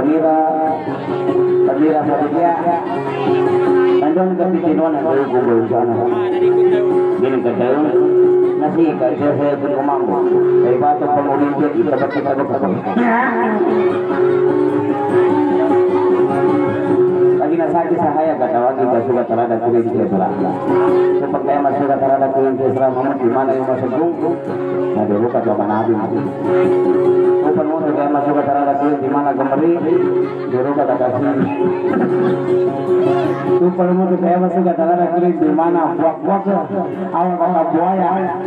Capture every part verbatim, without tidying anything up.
Samira Samira Sabia Tanjung Kapitinuan yang baru kumpul sana gini katakan nasi kerja saya pun kemampu dari batu pemulih jadi tempat kita berkembang lagi nasaki sahaya kata wajib sudah terada kulit kesra seperti yang masih sudah terada kulit kesra mamat di mana yang masuk tunggu nah dulu kata nabi open mau juga masuk ke terada kulit di mana kemari dulu kata kasih open mau juga masuk ke terada kulit di mana buak-buak awal kata buaya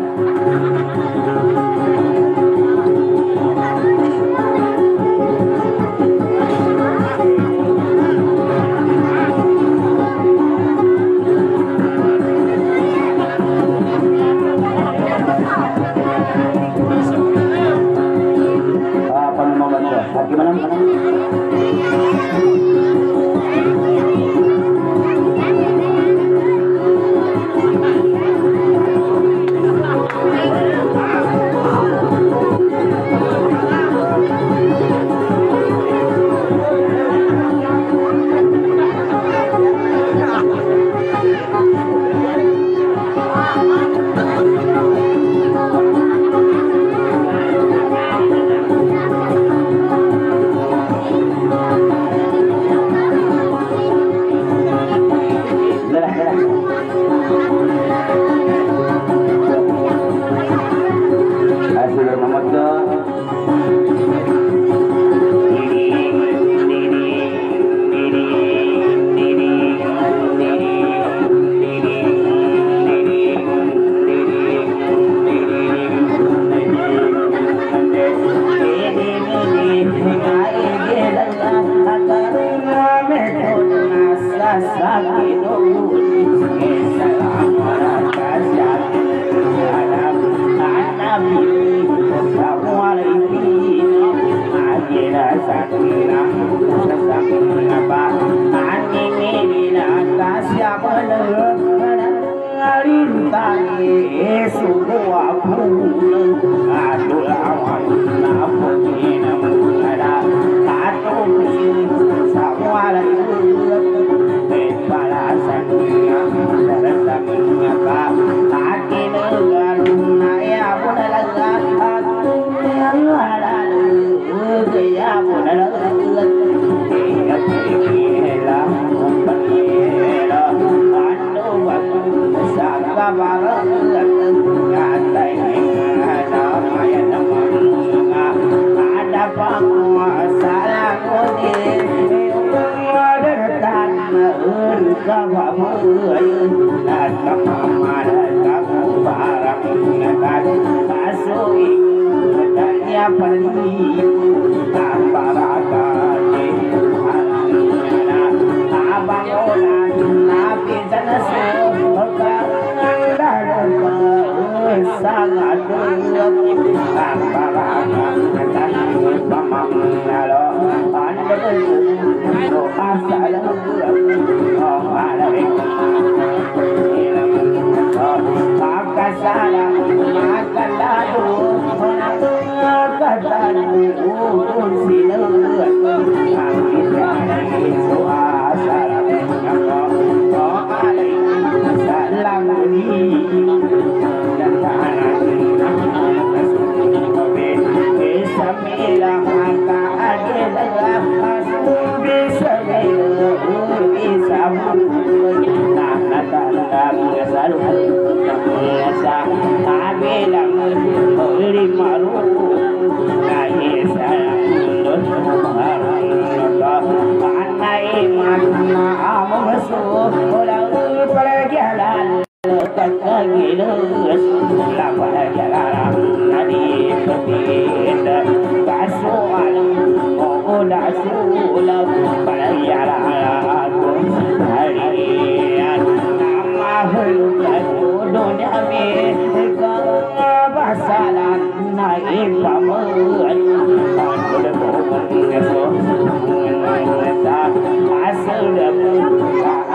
gimana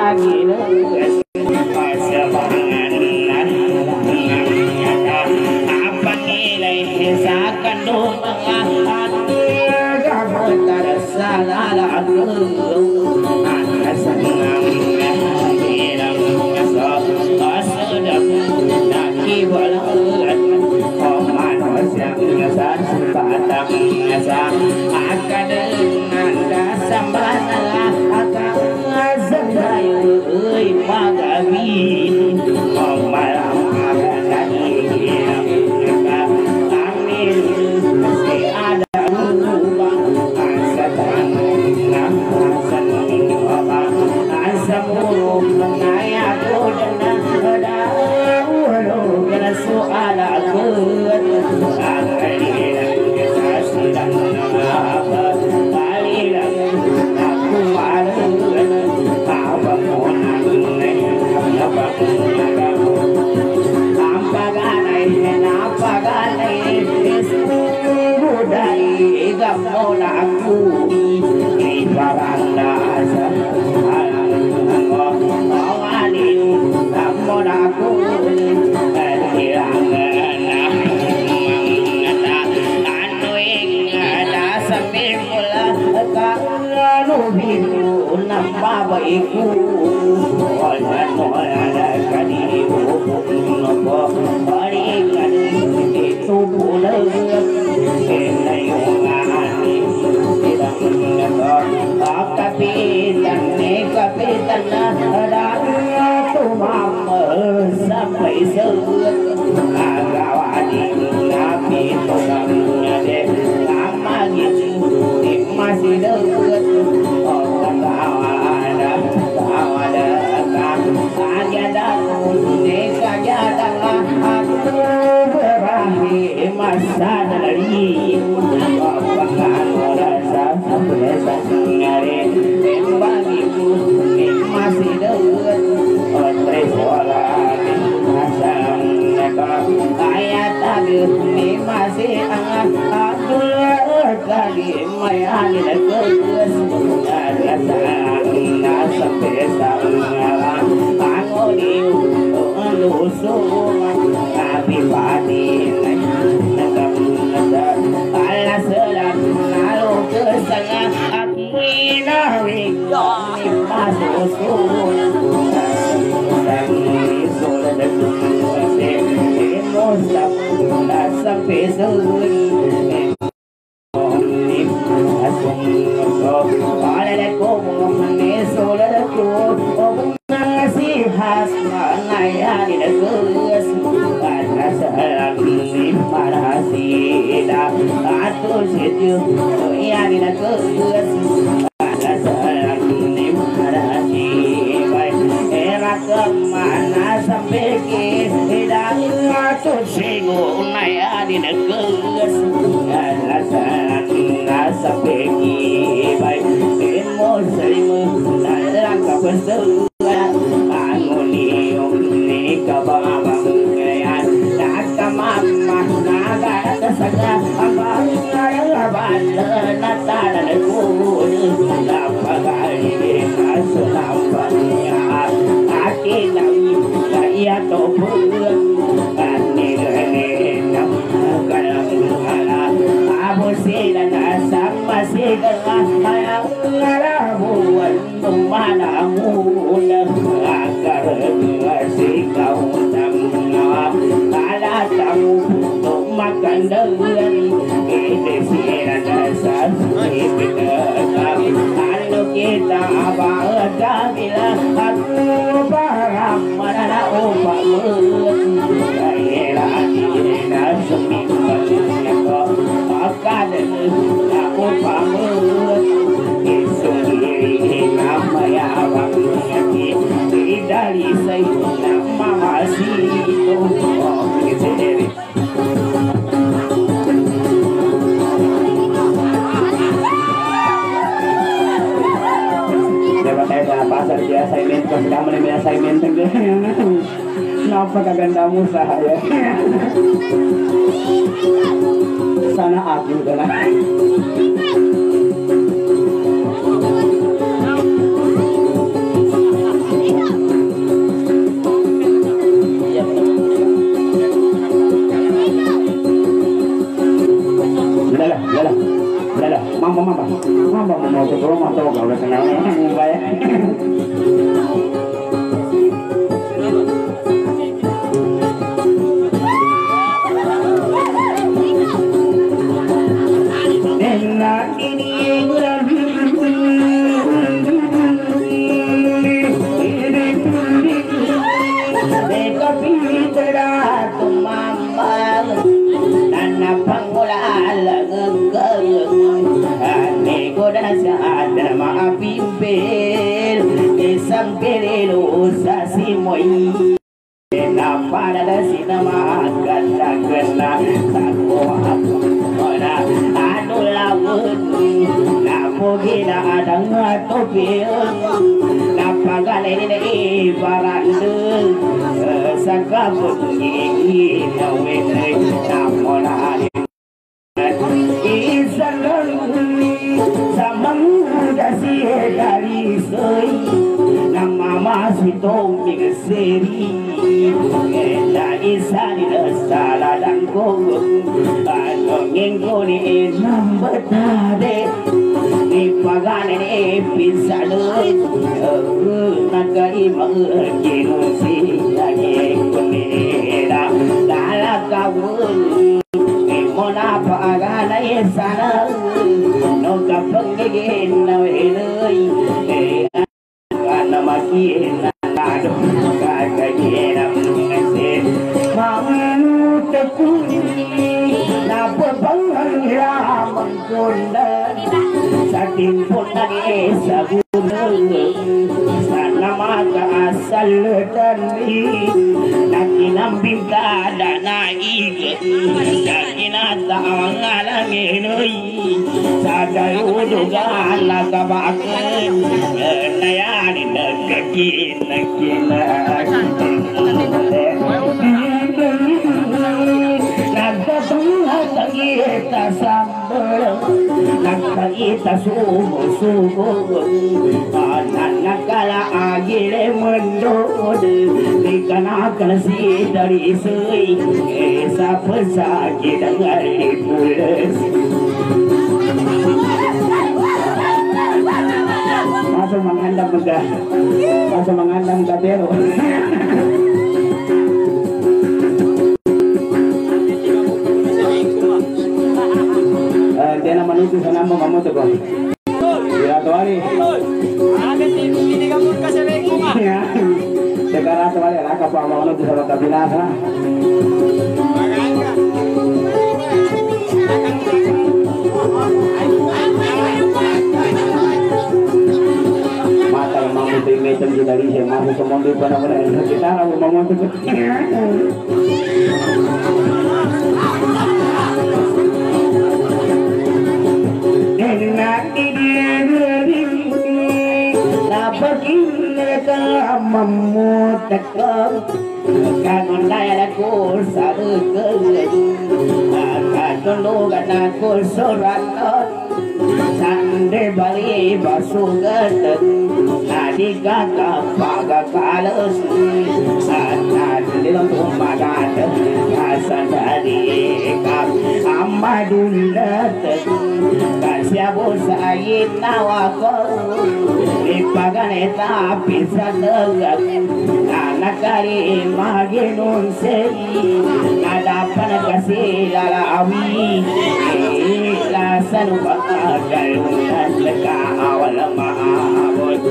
Asal Iku wala wala kadiu nopo balikan itu bulan kenayungan tidak mengatur kapitan ne kapitan ada tumam sampai seut agawadi nabi tukang de lama gitu masih dekat orang awalnya awalnya kajadan kajadan aku berakhir masa dari apakah rasa sampai ngare bagiku masih dekat oleh sholat asam ayat tadi masih angat aku kali mayan dekat ada sampai sangat aku diusung tapi padi ala selang lalu kesana akhirnya wikoni masuk dan sudah dekat mustaq sampai suri kemana sampai kita ngatur singgung naya di negus alasan sampai kita ilmu serimu dalam kebesulan angunium ni kababang ngayan nakamamah naga kesaga abang ngaraban natalan kudu lapagay kasunampannya akinami kaya topun kanilena kalangala abo sila sama sila ayang ngarabuan tumanamunan akarasi kaunang alatamu tumakandalan iti sila nasas ipinagam ano kita abang kabila at parang mananaupang kaya na sumipag ako akalan ako pamut isungiri na mayawang ngaki idalisay na mamasito o kisiri diba tayo sa pasar di assignment ko sila mo na may assignment napakaganda mo sa haya sana akin ka na lala lala lala mama mama mama mama to bro mama to gawe senang ni bae para la sinama kata kena satu aku ora anu lamun napo gina adang atopil napagale ni barandu bunyi nawe namola isaluni samang dasi dari soi nama masih toming seri eda isari sala dan gong anongeng goni nambetade ni pagane ni pisale nagai mangkinu si age kunera dala kawun mona pagana sana no kapangin na weloi kana makin ado kagena ngase mamutakuni na pabangan ya mangkonda saking punage sabunul sana maka asal dani nakinambing kada naig nakinata angalanginoi sadaludugan nakabakin nayani nagkakin nakinag nagkatunghatagita sambal nagkaita sumo-sumo nakala agile mendod di kanakan si dari sui esa pesaki dengar dipules masuk mengandam megah masuk mengandam kabelo dia nama nutu sana mau kamu tuh kok ya tuari sekarang tuari lah kapal mau nutu sama kabinasa mata yang mau itu meter kita di sini masuk ke mobil pada-pada kita mau mau tuh memutakkan kangen daerahku sadekeng kadulu aku soraton sande bali basugateng nadi kakak paga kales sanad dilong magat asan dari kap amadundateng kasyabu sayin nawako ipaganeta pisadagak anak kari maginun sei nadapan kasih lalawi lasan pagalunan leka awal maabot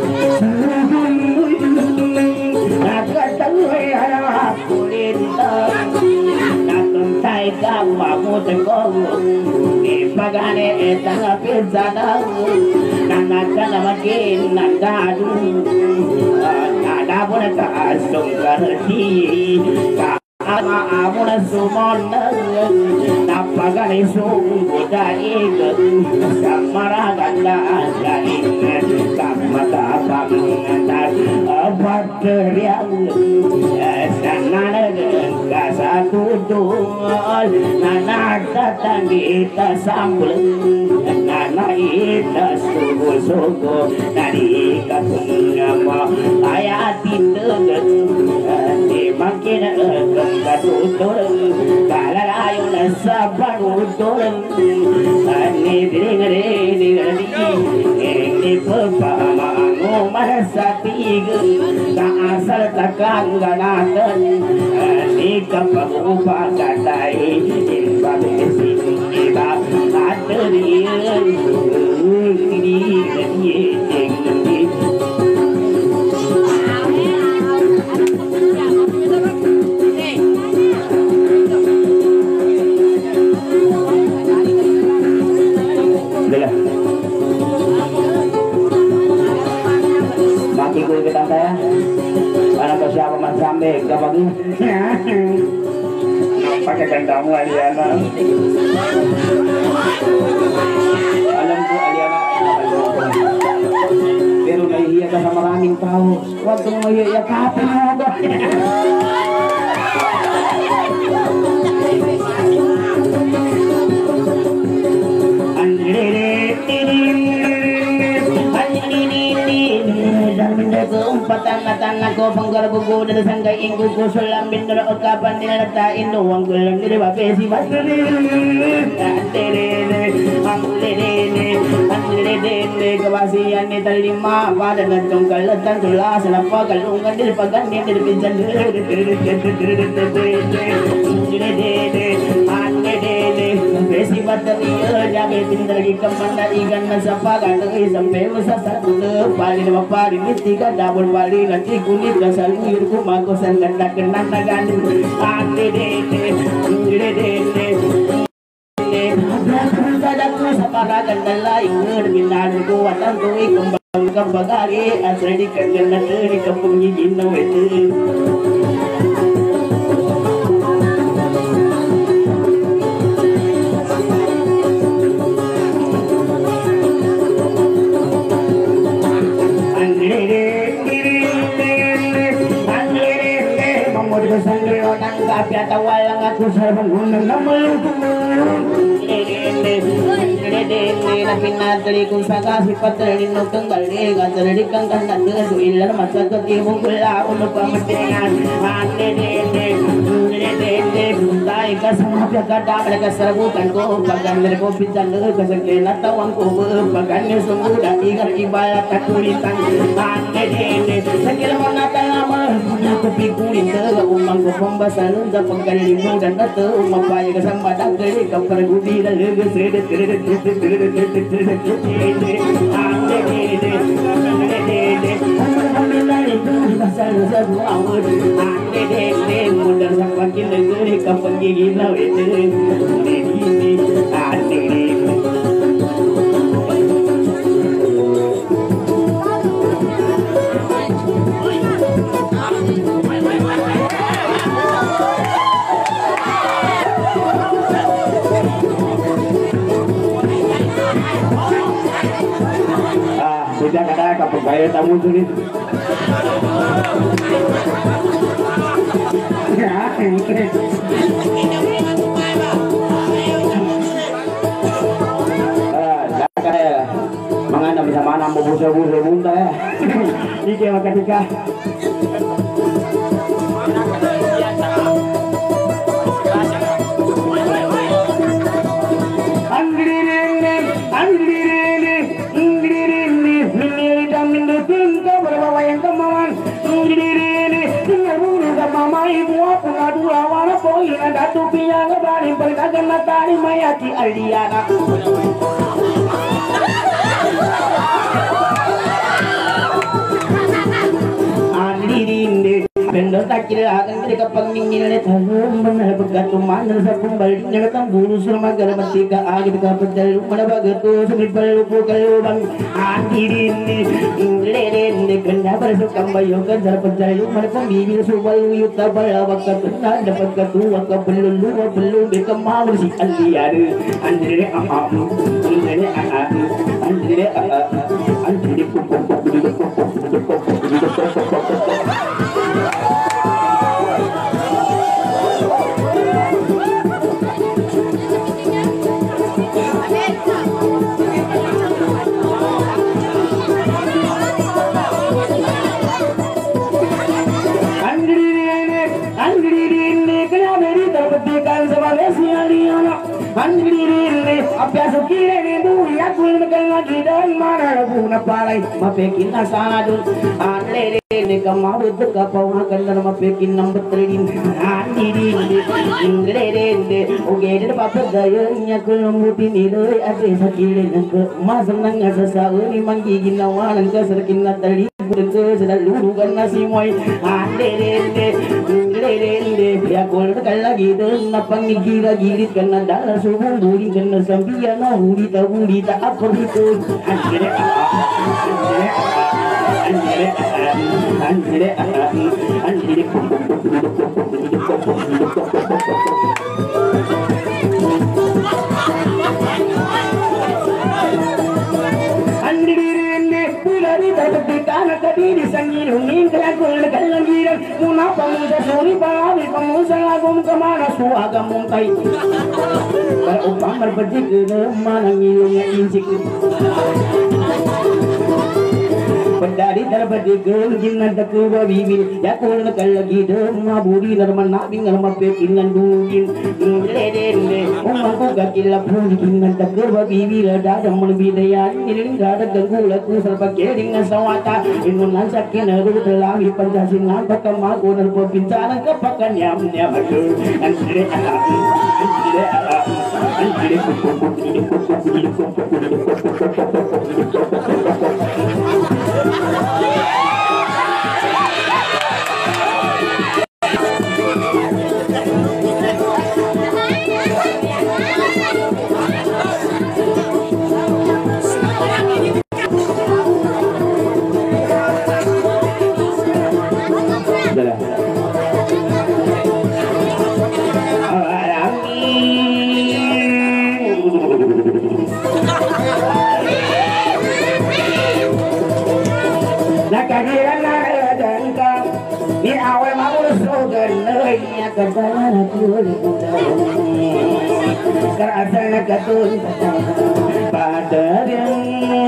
nakataluy anak kulintang natuntay ka mamutagong ipagane etang pisadang nanakalamagin nagdadu nadabon ka asong karti ka ama na sumonang napagani sunggudaig sa maragandaan galing kamatapang at abateryang sananag kasatudol na nagtatangita sambulang na naita sugo-sugo na di katungama ayatin dagat di makin katuturang kalalayo na sa panuturang anidiring-anidiring hindi pagpamango masatig kaasal takang ganatan di kapag-upakatay ibabesin iba katerian hindi mati ko kita saya para ko siya man sambe kapag napakaganda mo Aliana alam ko Aliana pero nahihiya ka sa maraming tao huwag kang mahiyakapin mo ba ako panggarbugo na sanggay inggo ko sulam binura o kapan nilalatain nuwang gulam nila besi matrili aterene anglerene anglerene kawasian ni talima pada ngatong kalatan tulas na pagalungan nil pagani nil pinsan besi bateri jabe tindagi kamanda ikan nasapagan sampai usasa pali nama pali mitiga dabur pali nanti kulit dasar uyur kumakosan kata kena nagan ande dede dede dede dadatku saparagan dalai ngerbinan kuatan tuwi kembang kembagari asredi kagana teri kampung gigin nawete Kapya tawalang ako sa bangunang namalukong na pinatali kung sa kasipatali no kang galing at sarili kang kanata so ilan masagot ibong gula uno pa matingan tayo kasama pagkadamay kasarabutan ko pagkandar ko pinsan kasagli na tawang ko pagkandar sumuda igar ibala katulitan sa kilaman natin naman muna ko pikunin taga umang ko pambasan sa pagkalimudan na to umapaya kasama dagdali kaparagudi na lugas redet redet mudah sampai negeri kapan gigi lau itu sudah kata kapag kaya tamu sulit ya kaya mangana bisa mana mau busa-busa bunta ya ini kayak ketika Datu piang bari perkagan natari mayati aldiana aldirinde bendo takil akan mereka pangingin talum benar begitu mana sapung balik nyetam bulu surma garmati ka agit ka pedal mana bagatu sumit balu pokalu bang aldirinde inglirinde kena bersukam bayo kan jar pedal mana pembibir subalu yuta bala bakat na dapat ketua ke belum lu belum bekam mau si aldiade andre am andre am andre andre अभ्यास किए ने दूरिया कुल निकलना की डर मारा रघुना पालाई मपेकिन असादु आले रे ने कमावत का पौना कंदर मपेकिन नंबर तीन आंडी दी इंगरे रे ने ओगेर बाप दयnya कुल मुटी नीले असे सकीले नक मासनंग ससावनी मंगी गिनवान कसरकिन तड़ी बुदे सदलु गन्ना सिमोय आले रे ने इंगरे रे ने या कोल कल्ला गिद नपंगी गिरा गिरित कन्ना दाल सुबुं दूरी कन्ना sambiana hurita hurita apa itu anjere anjere anjere anjere anjere pulari dapat kana kadiri sangil mingkala kul kalangira muna pamusa suri bawi pamusa lagum kamana suaga muntai kalau upang berbejik mana ngilungnya incik Pendari terbedikan jinan tekewa bibir yakul nakalagi dema budi narmana bingal mapekin ngandungin leden umangku gakila pun jinan tekewa bibir dadam menbidayan ini ada ganggulah ku serpakai dengan sawata inunan sakin aru telangi pancasila pakamaku narpapincaran kepakan nyam nyam aduh anjir anjir anjir Karena katun pada yang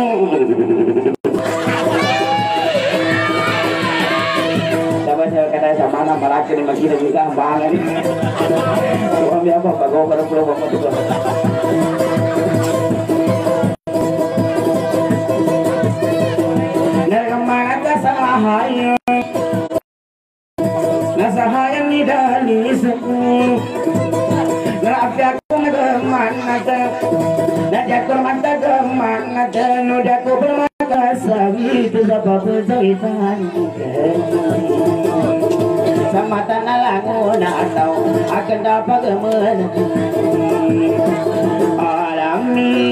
sama saya kata sama nama laki ni masih lagi kan bangan. Suami apa bago pada pulau bago tu. Nergamana kasahaya, nasahaya ni dalis. Aku kemana Najaku mata kemana Nudaku bermata sawi itu sebab perseritan sama tanah langun atau akan dapat kemana alami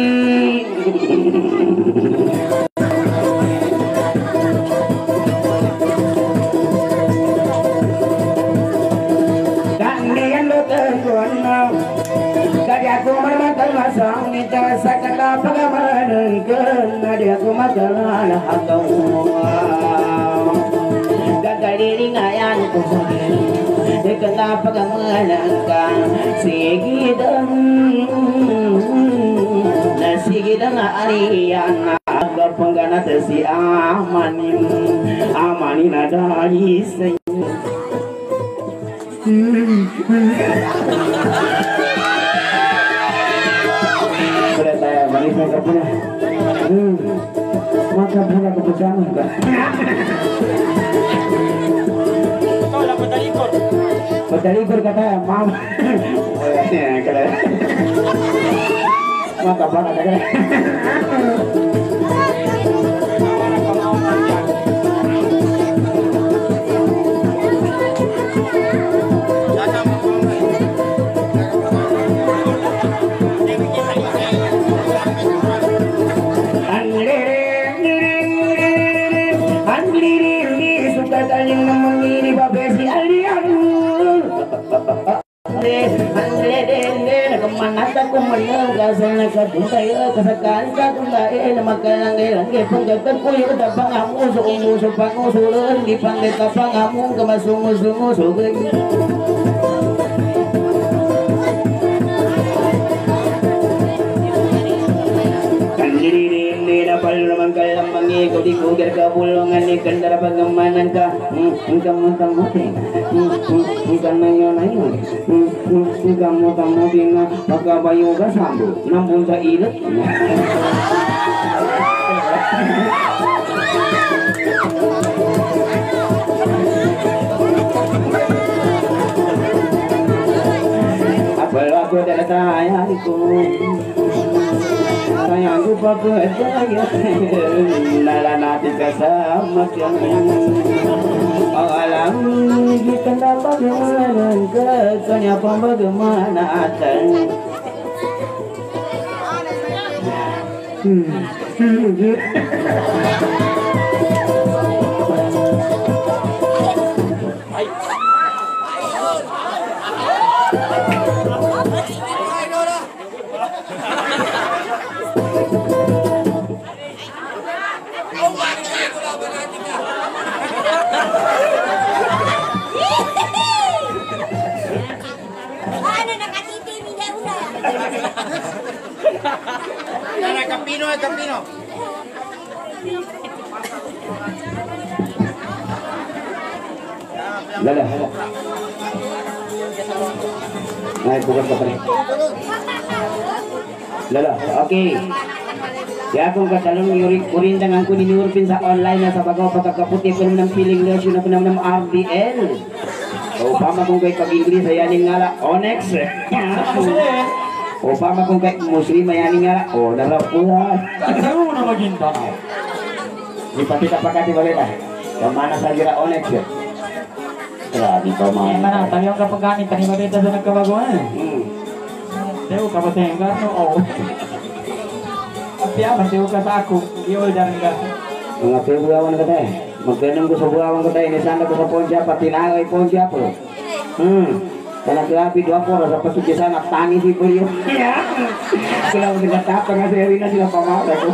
aku mermatal masang nita sakala pagamanan kena dia aku makalah hakau gagari ngayan ko sakala pagamanan kan sigidang nasigidang ariyan agapangana si amanin amanin adali say Manisnya kepunya, hmm, maka punya keputusan enggak? Kau dapat talikor, talikor kata mam, ya kata, maka apa kata? Yang namanya babesi alian andre dende kemana tak kemana gasana kadungaya kasakali kadungaya makalangai langge penggakan kuyu tapang amu suungu supangu sulur dipanggil tapang amu kemasungu sungu sugen Mangkalang mangikot ikugar kabulungan ni kandara pagamanan ka kamu kamu kamu yun ayun kamu kamu tina pagkabayo ka sambo nambun sa ilat apal ako dalataya ko sayang lupa percaya nala natin kasama yang alam kita dapat bagaimana kanya pun bagaimana akan Campino, Campino. Lala. Naik bukan kapal. Lala, oke. Ya kung kadalong yuri kurindang ang kunin urpin sa online na sa bagaw pagkakaputi ko ng feeling lotion na ng R D L. O pama kung kay pag-Ingles ayanin nga la Onyx. O pama kung kay Muslim ayanin nga la o narapuhan. Ano na maging tanaw? Di pati kapakati balita. Kamana sa gira Onyx ya. Grabe pa Eh, man. mana, tayo ang kapag-anit, tayo mabita sa nagkabaguan. Hmm. Tayo ka ba tayo ka? No, oo. At yan, tayo ka sa ako. I-order ka. Mga buawan ka tayo. Magkanong ko sa buawan ko tayo. Nisanda ko sa Ponsia. Patinagay Ponsia po. Hmm. Kaya grabe dua po. Sa pasukisan at tangi si Pulyo. Kaya ko nagtatapang nga sa arena sila pamata ko.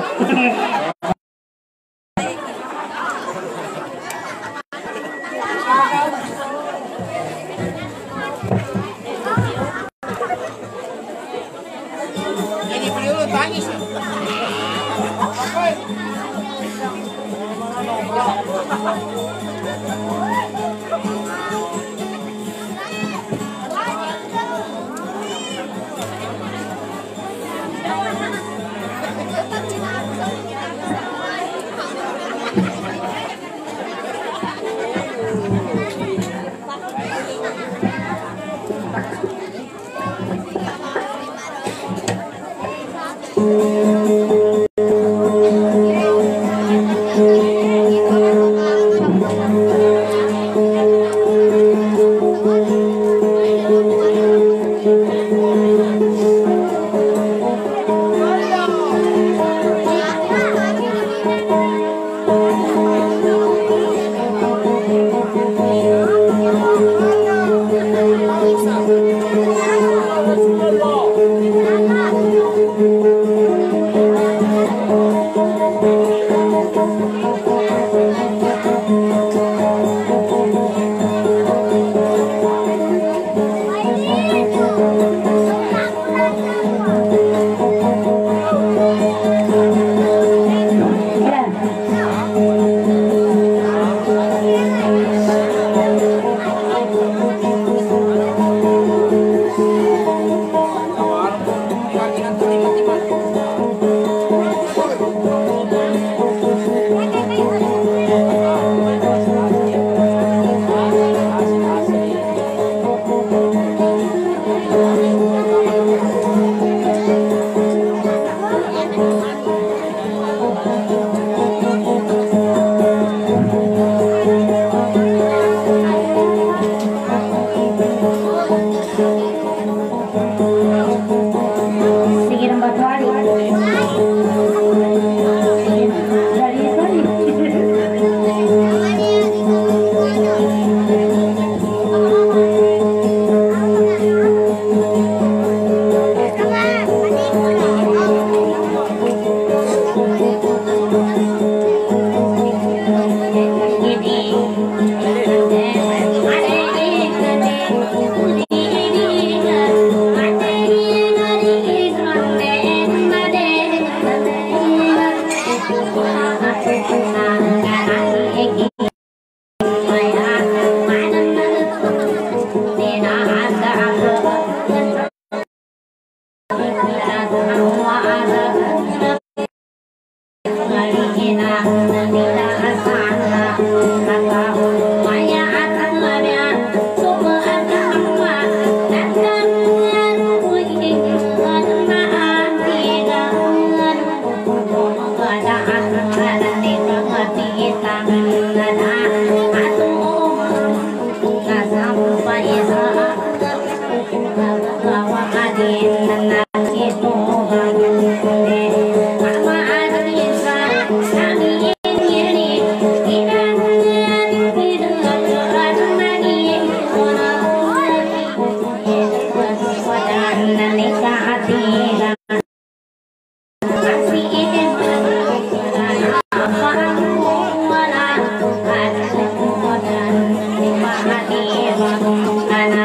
Anak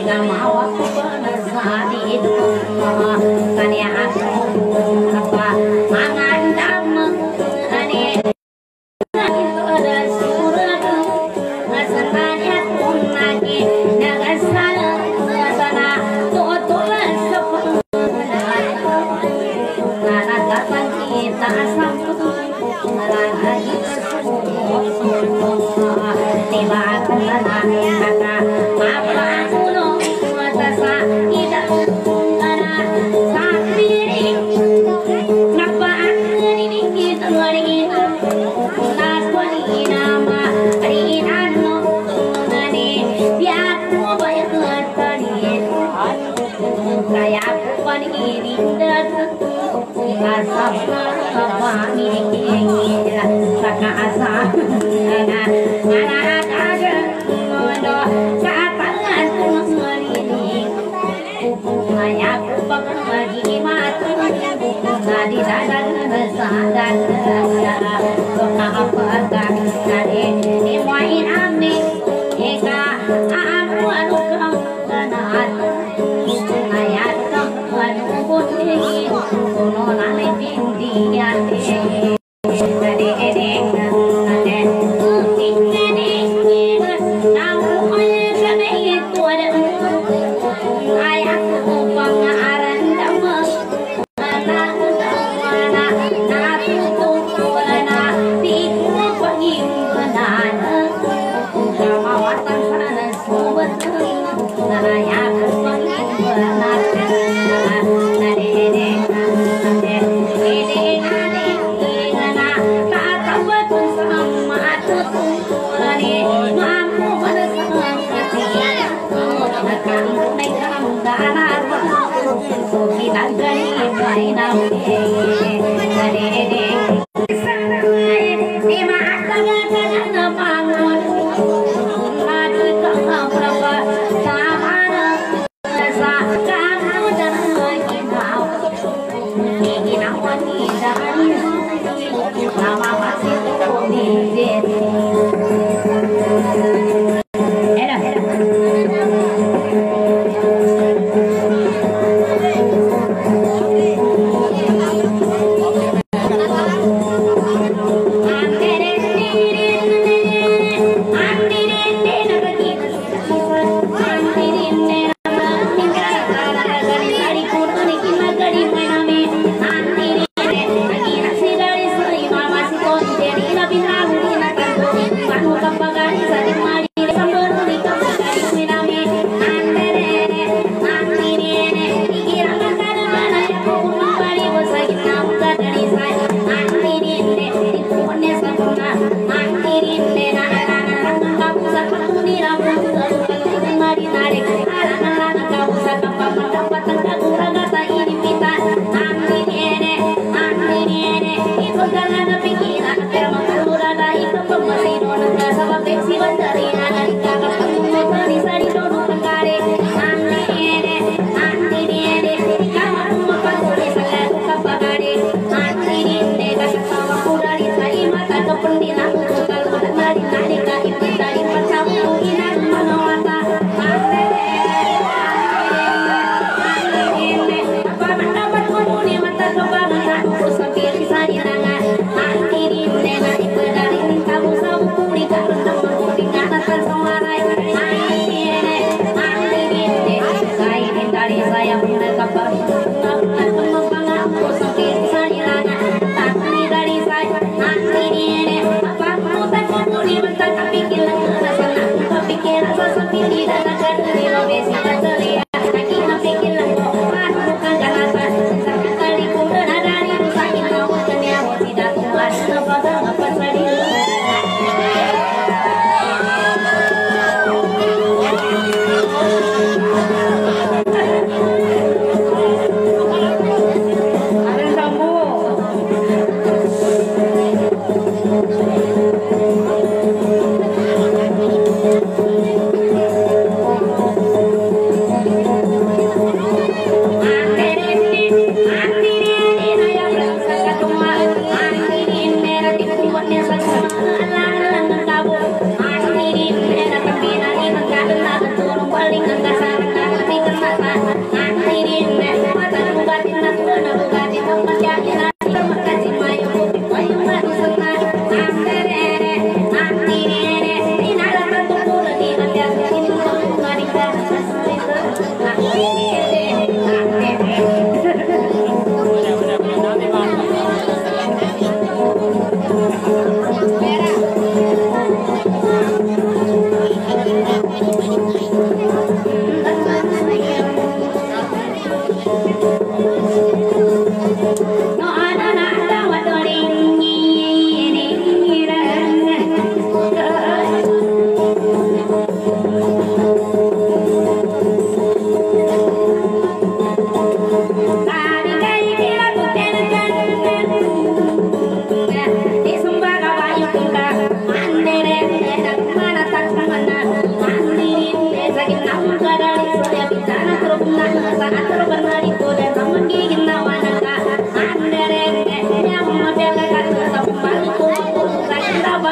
Thank you.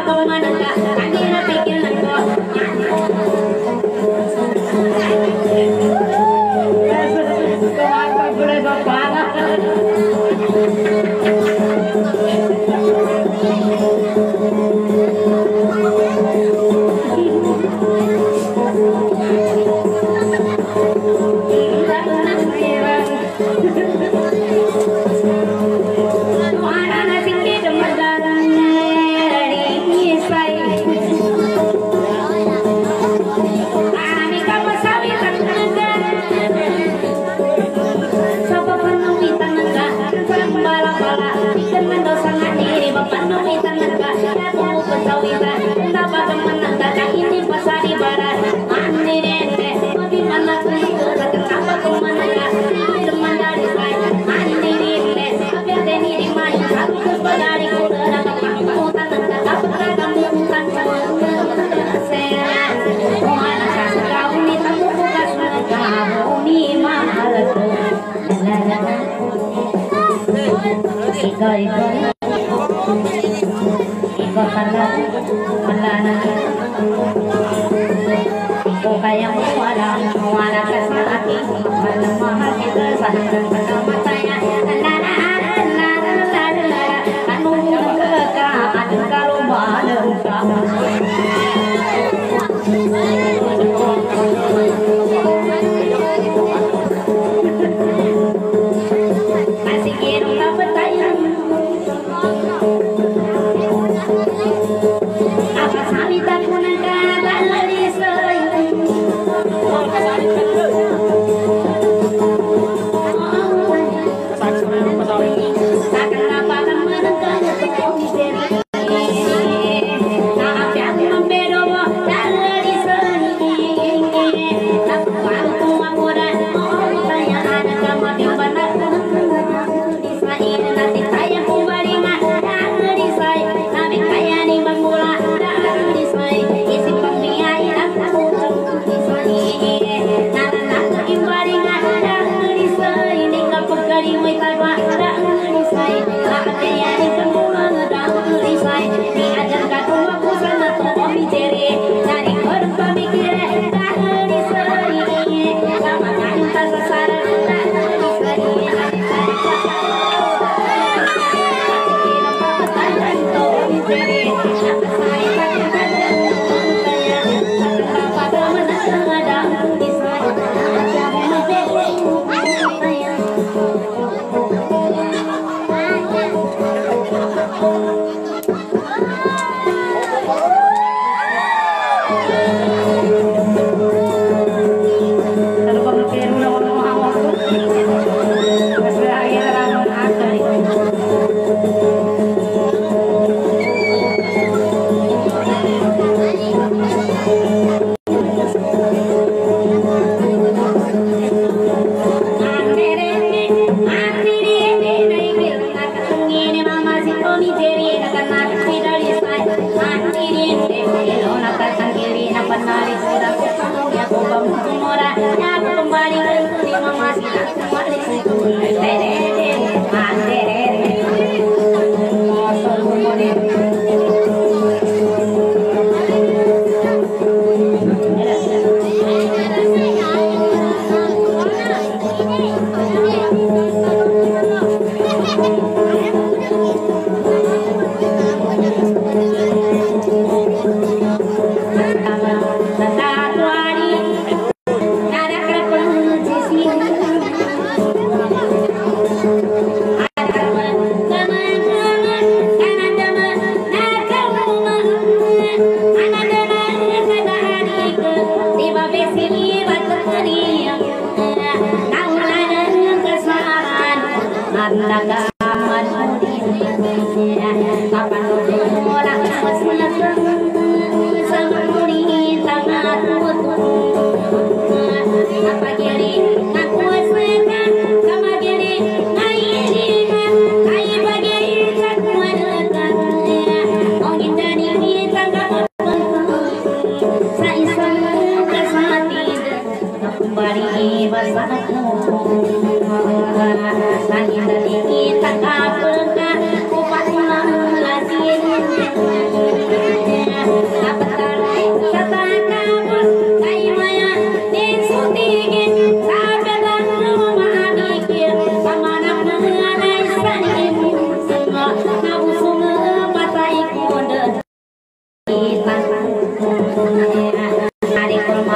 Kita kapal ka, upah lang lasin.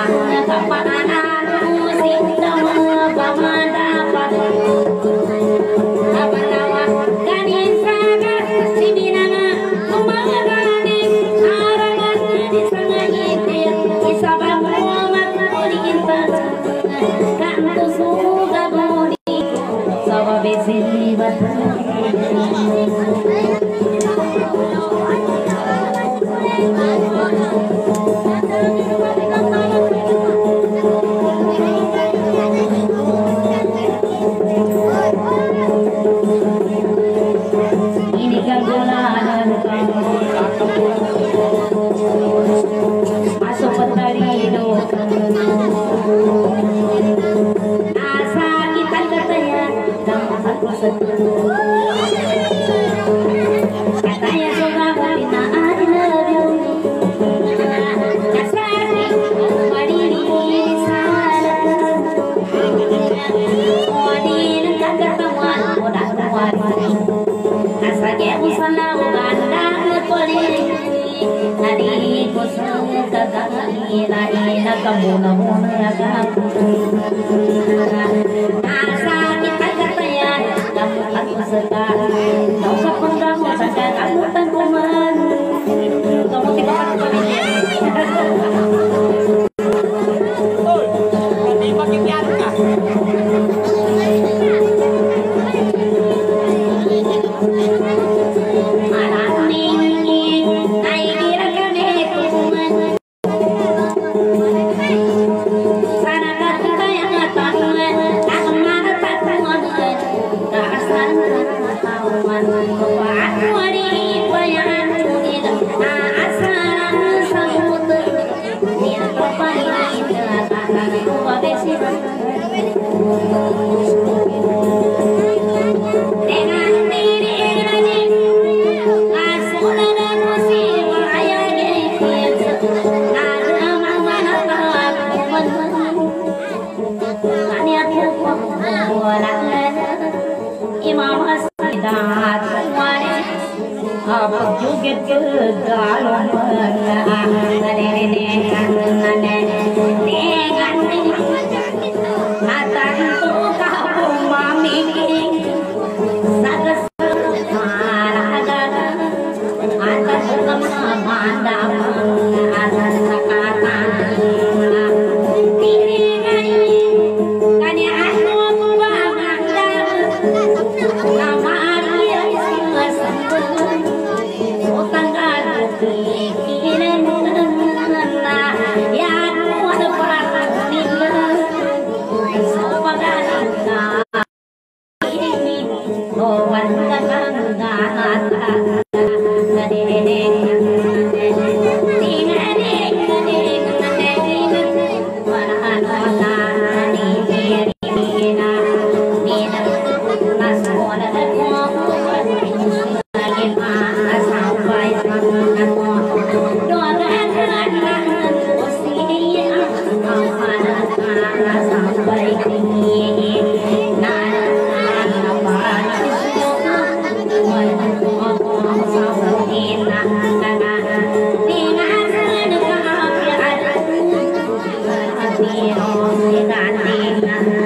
Hãy subscribe cho kênh Ghiền Mì Gõ để không bỏ lỡ những video hấp dẫn.